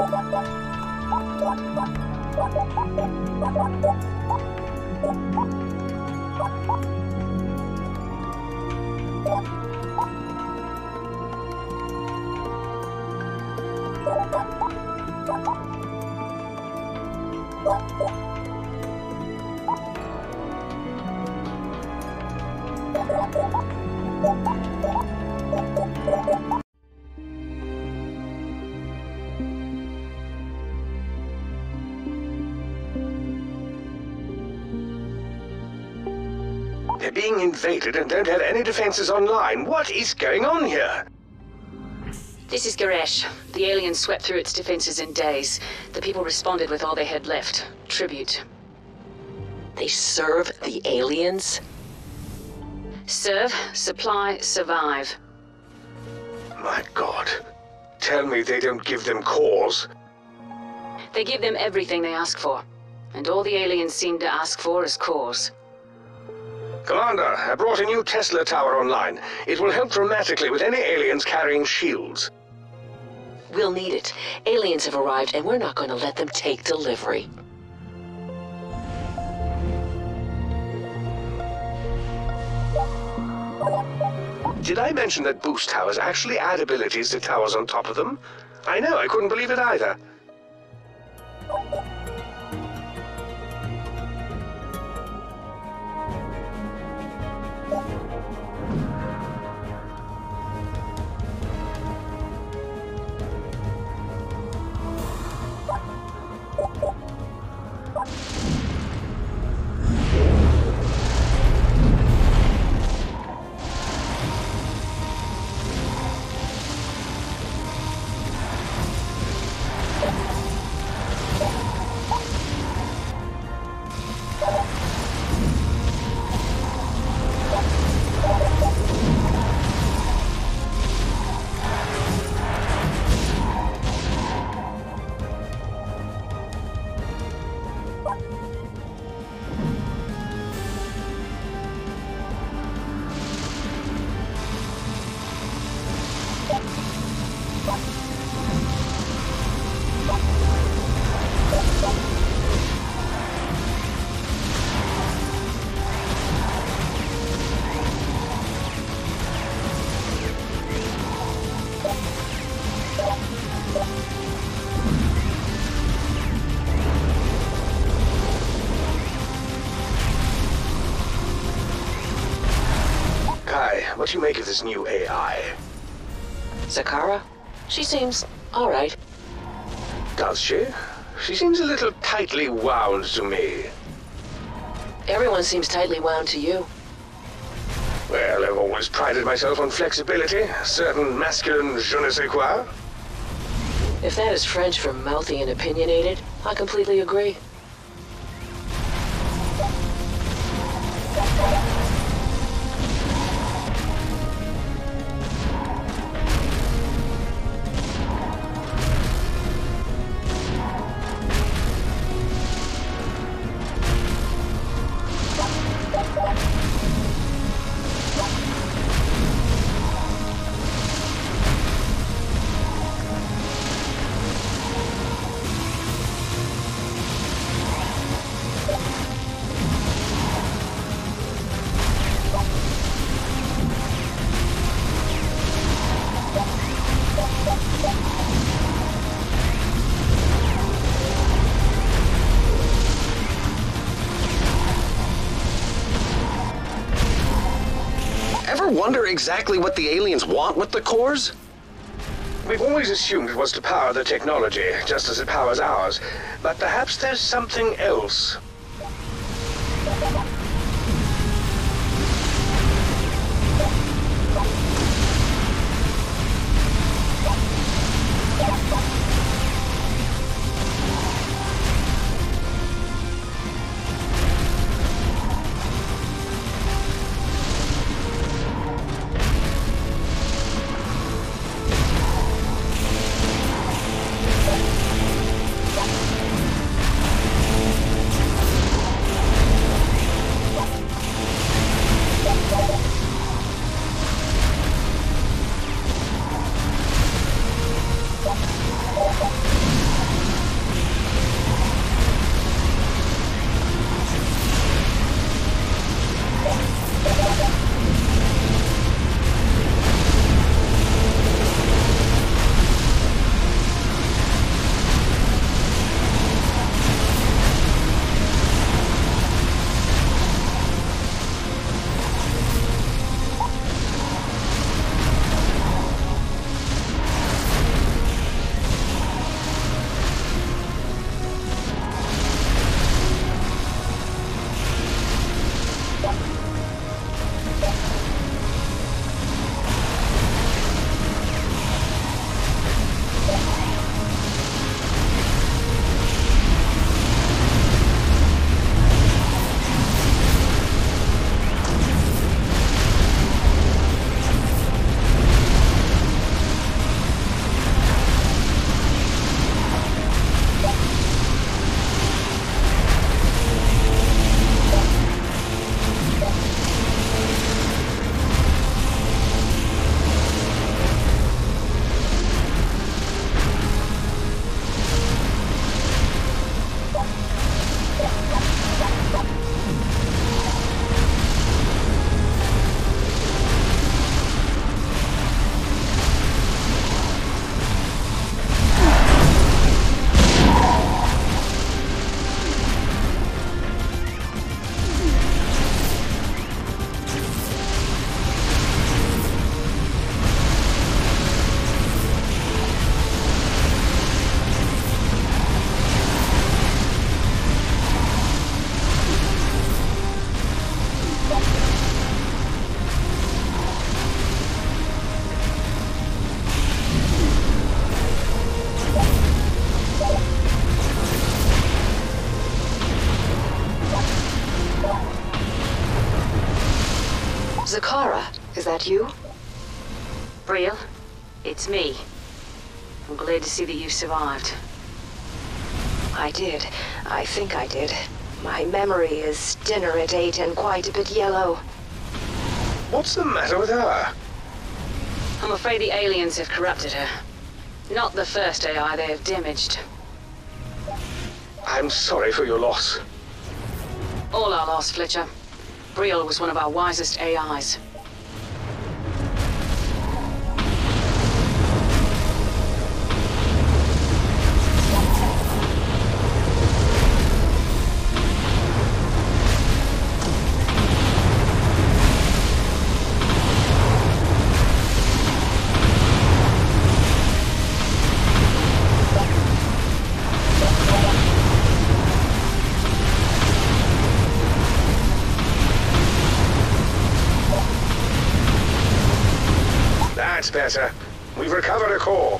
They're being invaded and don't have any defenses online. What is going on here? This is Garesh. The aliens swept through its defenses in days. The people responded with all they had left. Tribute. They serve the aliens? Serve, supply, survive. My God. Tell me they don't give them cause. They give them everything they ask for. And all the aliens seem to ask for is cause. Commander, I brought a new Tesla tower online. It will help dramatically with any aliens carrying shields. We'll need it. Aliens have arrived and we're not going to let them take delivery. Did I mention that boost towers actually add abilities to towers on top of them? I know, I couldn't believe it either. What do you make of this new AI? Zakara? She seems alright. Does she? She seems a little tightly wound to me. Everyone seems tightly wound to you. Well, I've always prided myself on flexibility, a certain masculine je ne sais quoi. If that is French for mouthy and opinionated, I completely agree. Ever wonder exactly what the aliens want with the cores? We've always assumed it was to power the technology, just as it powers ours. But perhaps there's something else. that you? Brielle, it's me. I'm glad to see that you survived. I did. I think I did. My memory is dinner at 8 and quite a bit yellow. What's the matter with her? I'm afraid the aliens have corrupted her. Not the first AI they have damaged. I'm sorry for your loss. All our loss, Fletcher. Brielle was one of our wisest AIs. That's better. We've recovered a core.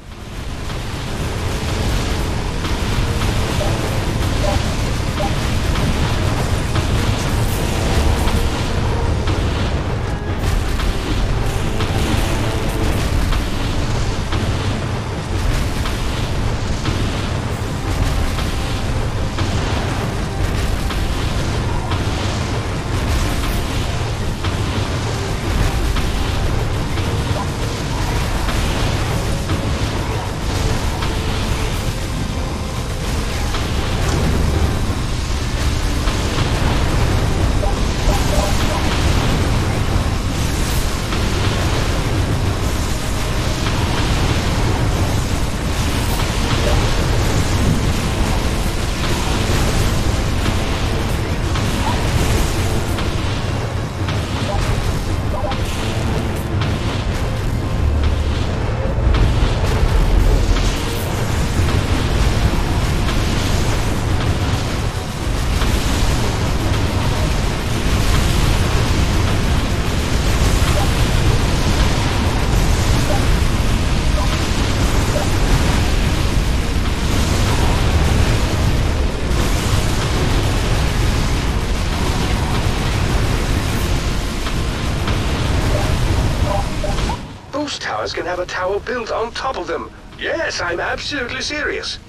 Boost towers can have a tower built on top of them. Yes, I'm absolutely serious.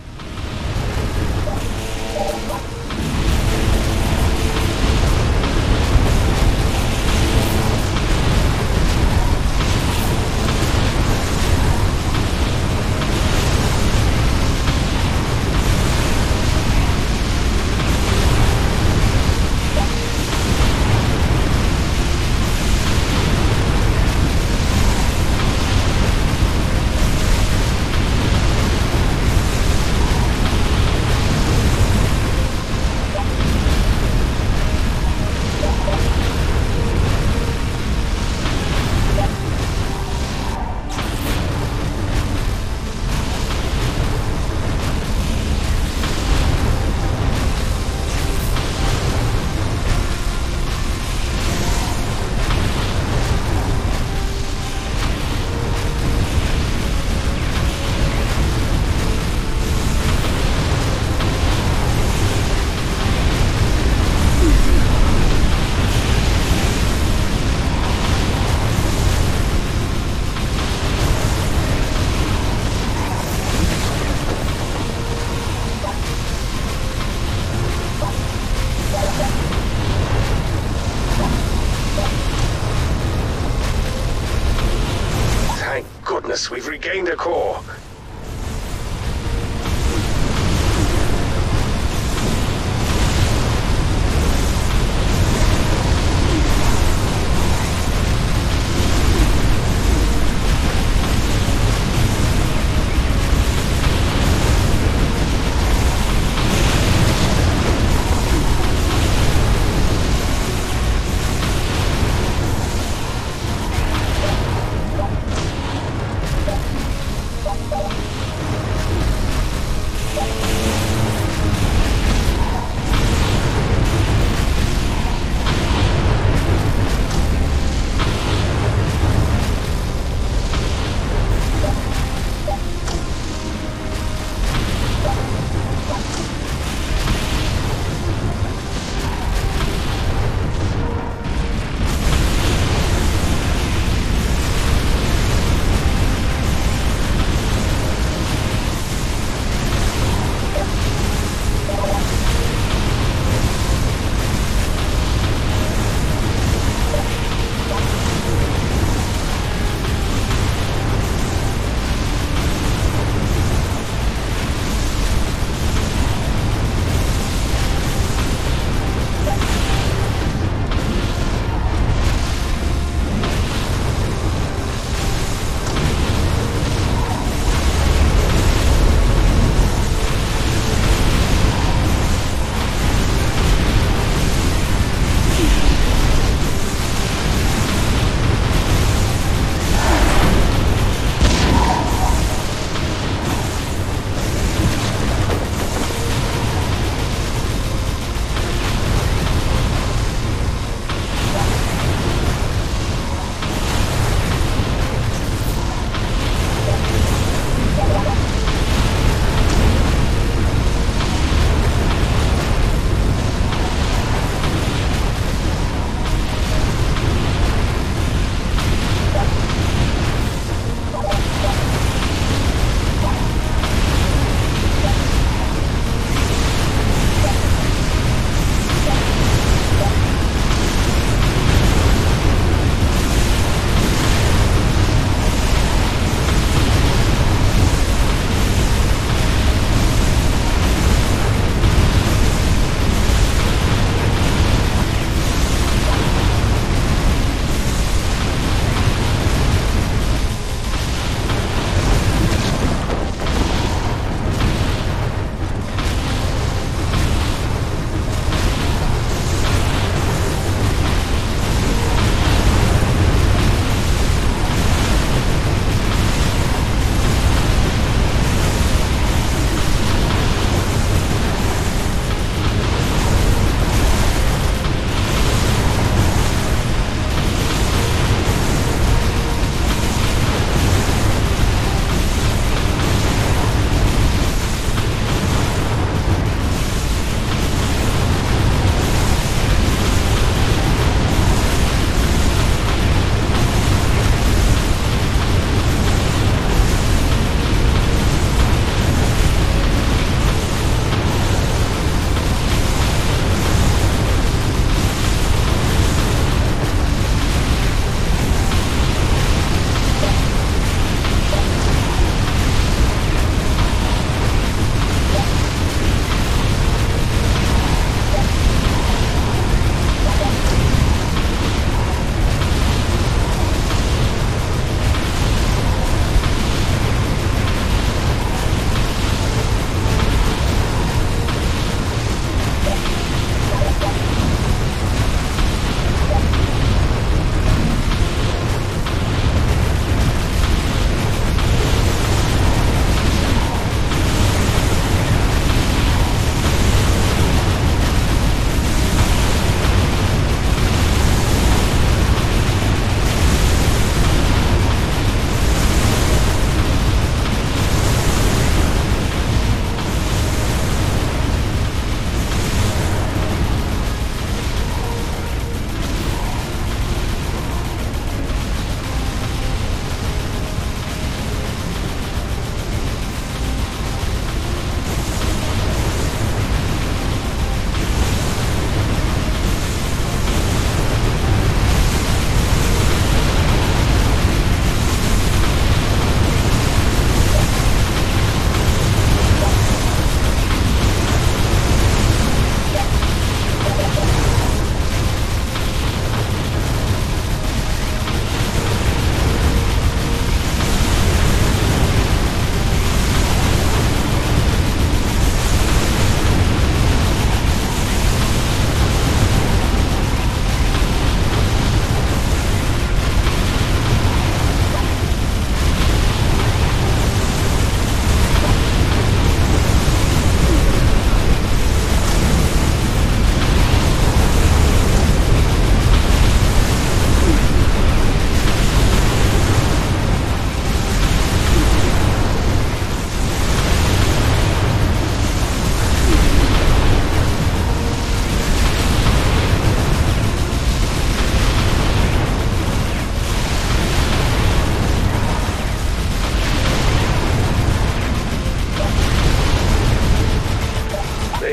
Thank goodness we've regained a core.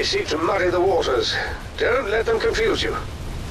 They seek to muddy the waters. Don't let them confuse you.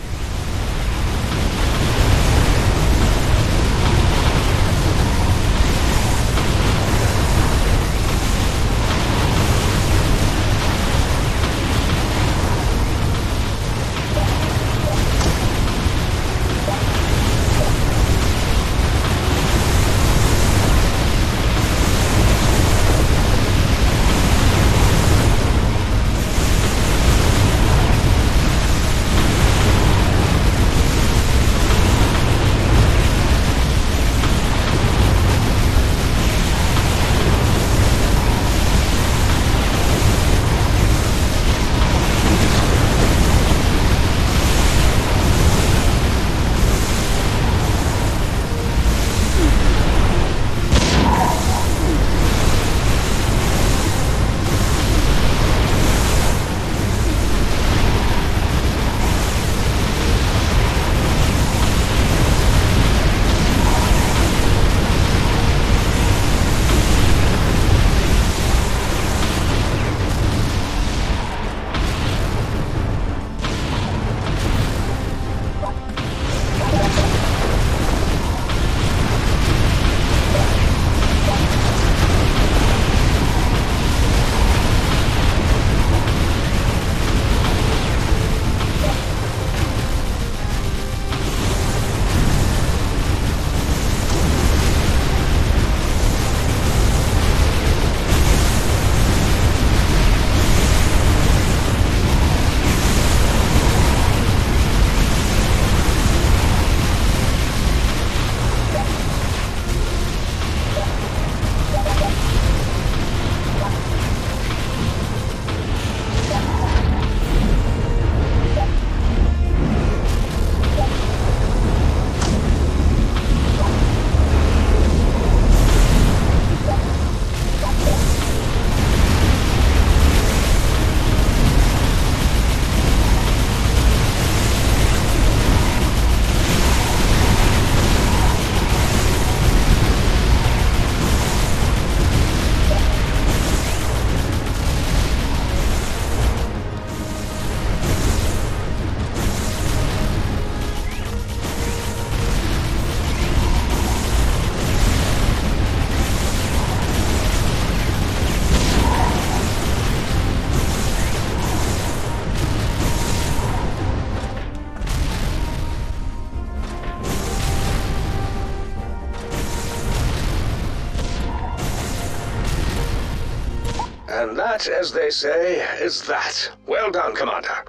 And that, as they say, is that. Well done, Commander.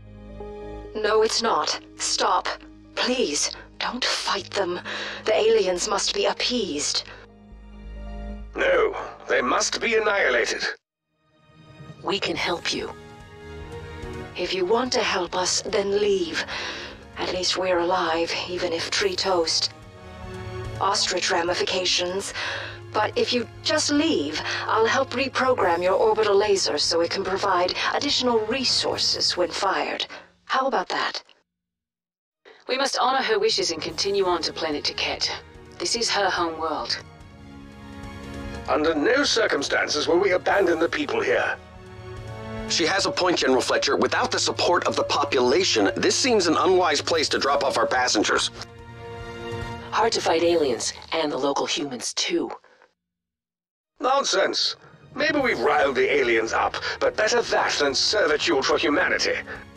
No, it's not. Stop. Please, don't fight them. The aliens must be appeased. No, they must be annihilated. We can help you. If you want to help us, then leave. At least we're alive, even if tree toast. Ostrich ramifications. But if you just leave, I'll help reprogram your orbital lasers so it can provide additional resources when fired. How about that? We must honor her wishes and continue on to Planet Taket. This is her home world. Under no circumstances will we abandon the people here. She has a point, General Fletcher. Without the support of the population, this seems an unwise place to drop off our passengers. Hard to fight aliens, and the local humans too. Nonsense. Maybe we've riled the aliens up, but better that than servitude for humanity.